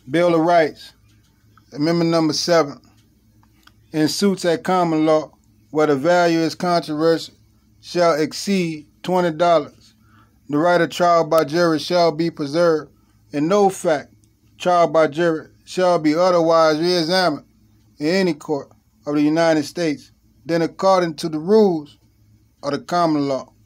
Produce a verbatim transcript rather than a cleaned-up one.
Bill of Rights, Amendment number seven. In suits at common law, where the value is controversial, shall exceed twenty dollars, the right of trial by jury shall be preserved, and no fact tried by jury shall be otherwise reexamined in any court of the United States than according to the rules of the common law.